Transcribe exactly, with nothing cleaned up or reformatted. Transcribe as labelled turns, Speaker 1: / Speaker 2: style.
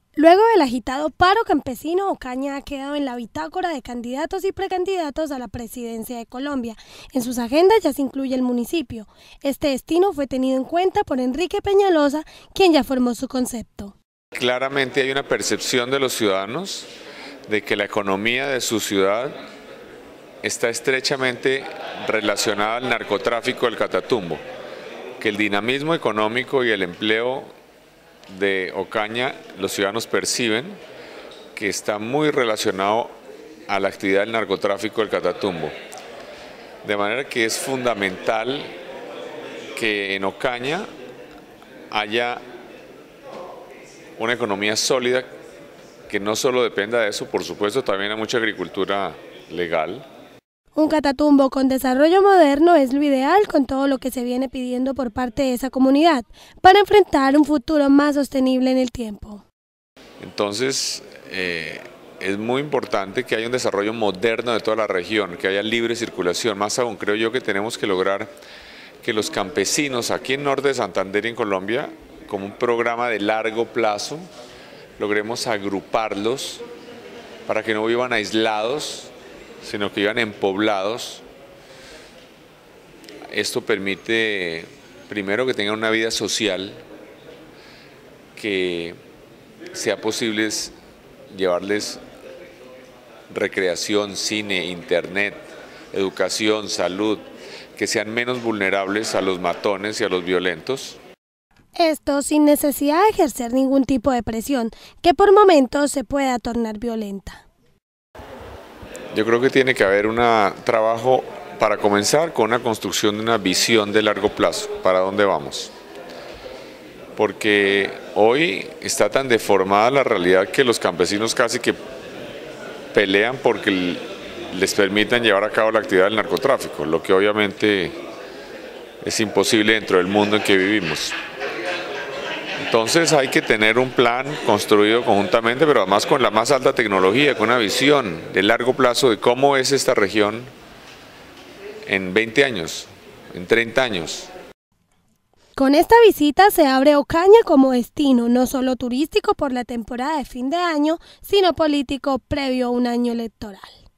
Speaker 1: Luego del agitado paro campesino, Ocaña ha quedado en la bitácora de candidatos y precandidatos a la presidencia de Colombia. En sus agendas ya se incluye el municipio. Este destino fue tenido en cuenta por Enrique Peñalosa, quien ya formó su concepto.
Speaker 2: Claramente hay una percepción de los ciudadanos de que la economía de su ciudad está estrechamente relacionada al narcotráfico del Catatumbo, que el dinamismo económico y el empleo de Ocaña, los ciudadanos perciben que está muy relacionado a la actividad del narcotráfico del Catatumbo. De manera que es fundamental que en Ocaña haya una economía sólida que no solo dependa de eso, por supuesto también hay mucha agricultura legal.
Speaker 1: Un Catatumbo con desarrollo moderno es lo ideal con todo lo que se viene pidiendo por parte de esa comunidad para enfrentar un futuro más sostenible en el tiempo.
Speaker 2: Entonces, eh, es muy importante que haya un desarrollo moderno de toda la región, que haya libre circulación. Más aún, creo yo que tenemos que lograr que los campesinos aquí en Norte de Santander y en Colombia, como un programa de largo plazo, logremos agruparlos para que no vivan aislados, sino que vivan en poblados. Esto permite, primero, que tengan una vida social, que sea posible llevarles recreación, cine, internet, educación, salud, que sean menos vulnerables a los matones y a los violentos.
Speaker 1: Esto sin necesidad de ejercer ningún tipo de presión, que por momentos se pueda tornar violenta.
Speaker 2: Yo creo que tiene que haber un trabajo, para comenzar, con una construcción de una visión de largo plazo, para dónde vamos. Porque hoy está tan deformada la realidad que los campesinos casi que pelean porque les permitan llevar a cabo la actividad del narcotráfico, lo que obviamente es imposible dentro del mundo en que vivimos. Entonces hay que tener un plan construido conjuntamente, pero además con la más alta tecnología, con una visión de largo plazo de cómo es esta región en veinte años, en treinta años.
Speaker 1: Con esta visita se abre Ocaña como destino, no solo turístico por la temporada de fin de año, sino político previo a un año electoral.